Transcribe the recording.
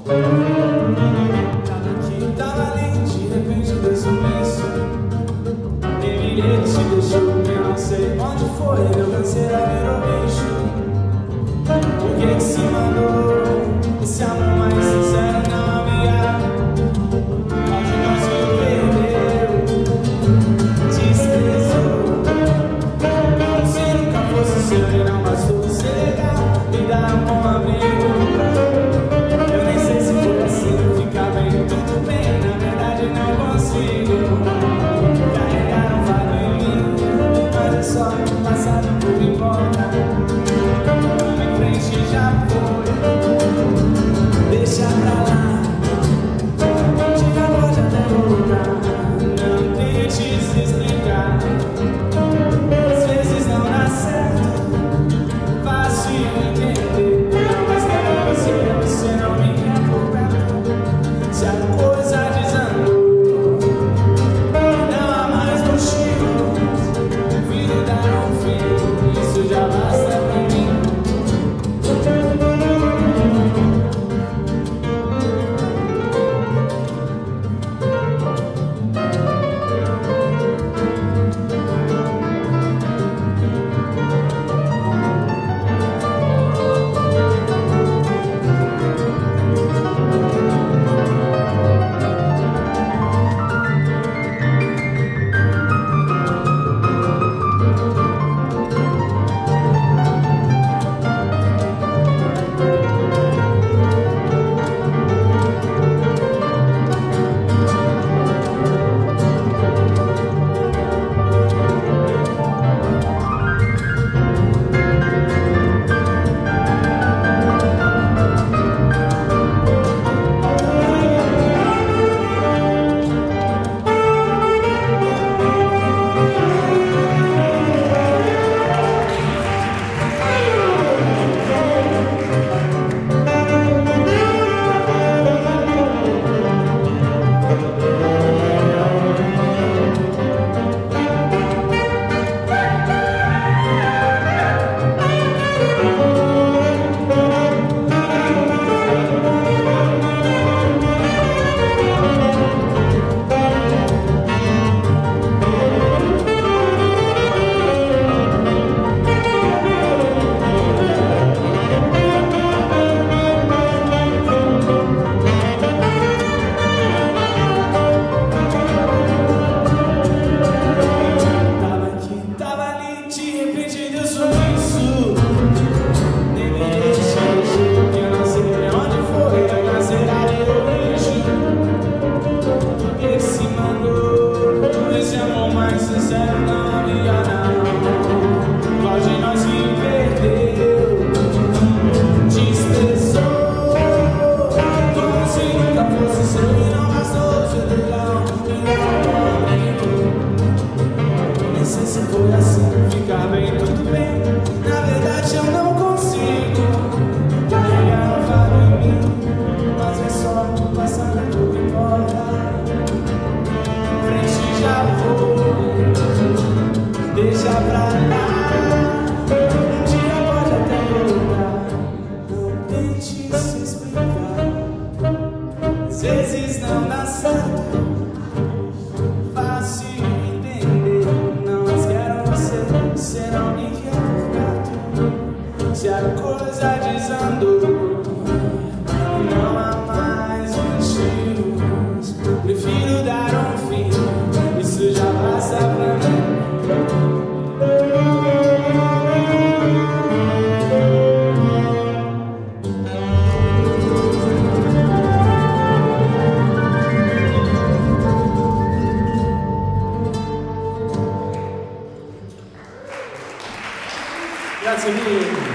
Tava aqui, tava ali, de repente deu sumiço. Ele te deixou, eu não sei onde foi. Meu canseira virou bicho. Por que que se mandou esse amor mais sincero não havia? Onde nós se perdeu, desprezou. Como se nunca fosse seu e não bastou ser legal e dar um bom amigo. Eu nem sei se foi assim, fica bem, tudo bem, na verdade não consigo carregar um fardo em mim, mas é só o passado não importa. Vamos em frente, já foi, deixa pra lá, tira a voz até voltar, não tente se explicar, às vezes não dá certo, fácil entender, não, mas quero você não me quer por perto, se a coisa desandou, não há mais motivos, prefiro dar um fim, isso já basta pra mim. Deixa pra lá, um dia pode até voltar, não tente se explicar, às vezes não dá certo, fácil entender, não mais quero você não me quer por perto, se a coisa desandou, não há mais motivos, prefiro dar um fim, isso já basta pra mim. Grazie mille.